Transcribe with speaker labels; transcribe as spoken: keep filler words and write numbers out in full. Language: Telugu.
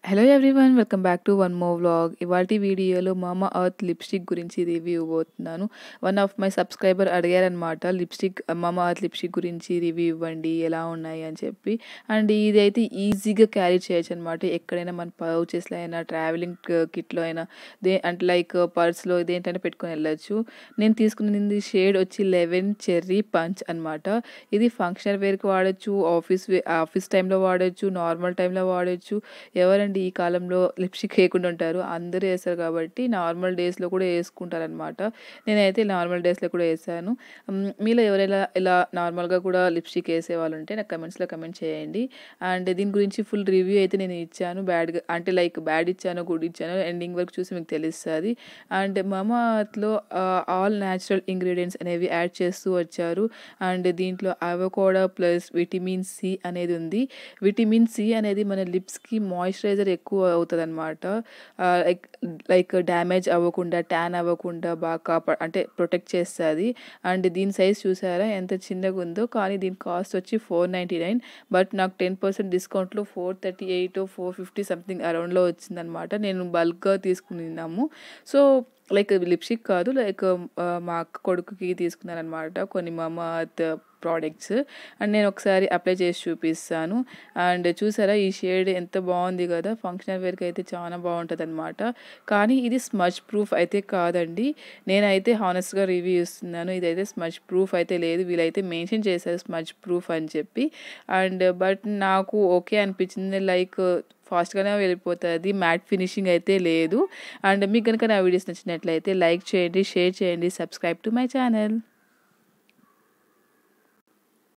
Speaker 1: Hello everyone, welcome back to one more vlog. ఇవాల్టి వీడియోలో మామా ఎర్త్ లిప్స్టిక్ గురించి రివ్యూ ఇవ్వబోతున్నాను. వన్ ఆఫ్ మై సబ్స్క్రైబర్ అడిగారనమాట, లిప్స్టిక్ మామా ఎర్త్ లిప్స్టిక్ గురించి రివ్యూ ఇవ్వండి, ఎలా ఉన్నాయి అని చెప్పి. అండ్ ఇది అయితే ఈజీగా క్యారీ చేయొచ్చు అనమాట. ఎక్కడైనా మన పౌచెస్లో అయినా, ట్రావెలింగ్ కిట్లో అయినా, దే అంటే లైక్ పర్స్లో దేంటైనా పెట్టుకొని వెళ్ళచ్చు. నేను తీసుకున్నది షేడ్ వచ్చి లెవెన్ చెర్రీ పంచ్ అనమాట. ఇది ఫంక్షన్ వేర్కి వాడచ్చు, ఆఫీస్ వే ఆఫీస్ టైంలో వాడచ్చు, నార్మల్ టైంలో వాడచ్చు. ఎవరండి ఈ కాలంలో లిప్స్టిక్ వేయకుండా ఉంటారు? అందరూ వేస్తారు కాబట్టి నార్మల్ డేస్లో కూడా వేసుకుంటారనమాట. నేనైతే నార్మల్ డేస్లో కూడా వేసాను. మీలో ఎవరైనా ఇలా నార్మల్గా కూడా లిప్స్టిక్ వేసే వాళ్ళు ఉంటే నాకు కమెంట్స్లో కమెంట్ చేయండి. అండ్ దీని గురించి ఫుల్ రివ్యూ అయితే నేను ఇచ్చాను. బ్యాడ్గా అంటే లైక్ బ్యాడ్ ఇచ్చానో గుడ్ ఇచ్చానో ఎండింగ్ వరకు చూసి మీకు తెలుస్తుంది. అండ్ మామాలో ఆల్ న్యాచురల్ ఇంగ్రీడియంట్స్ అనేవి యాడ్ చేస్తూ వచ్చారు. అండ్ దీంట్లో అవోకాడో ప్లస్ విటమిన్ సి అనేది ఉంది. విటమిన్ సి అనేది మన లిప్స్కి మాయిశ్చరైజర్ ఎక్కువ అవుతుంది అనమాట. లైక్ లైక్ డ్యామేజ్ అవ్వకుండా, ట్యాన్ అవ్వకుండా బాగా కాపా అంటే ప్రొటెక్ట్ చేస్తుంది. అండ్ దీని సైజ్ చూసారా ఎంత చిన్నగా ఉందో, కానీ దీని కాస్ట్ వచ్చి ఫోర్ నైంటీ నైన్ బట్ నాకు టెన్ పర్సెంట్ డిస్కౌంట్లో four thirty eight four fifty something అరౌండ్లో వచ్చిందనమాట. నేను బల్క్గా తీసుకున్నాము. సో లైక్ లిప్స్టిక్ కాదు, లైక్ మా అక్క కొడుకుకి తీసుకున్నాను అనమాట కొన్ని మామా ఎర్త్ ప్రోడక్ట్స్. అండ్ నేను ఒకసారి అప్లై చేసి చూపిస్తాను. అండ్ చూసారా ఈ షేడ్ ఎంత బాగుంది కదా, ఫంక్షనల్ వేర్కి అయితే చాలా బాగుంటుంది అనమాట. కానీ ఇది స్మచ్ ప్రూఫ్ అయితే కాదండి. నేనైతే హానెస్ట్గా రివ్యూ ఇస్తున్నాను, ఇదైతే స్మచ్ ప్రూఫ్ అయితే లేదు. వీళ్ళైతే మెన్షన్ చేశారు స్మచ్ ప్రూఫ్ అని చెప్పి. అండ్ బట్ నాకు ఓకే అనిపించింది, లైక్ ఫాస్ట్గానే వెళ్ళిపోతుంది, మ్యాట్ ఫినిషింగ్ అయితే లేదు. అండ్ మీకు కనుక నా వీడియోస్ నచ్చినట్లయితే లైక్ చేయండి, షేర్ చేయండి, సబ్స్క్రైబ్ టు మై ఛానల్.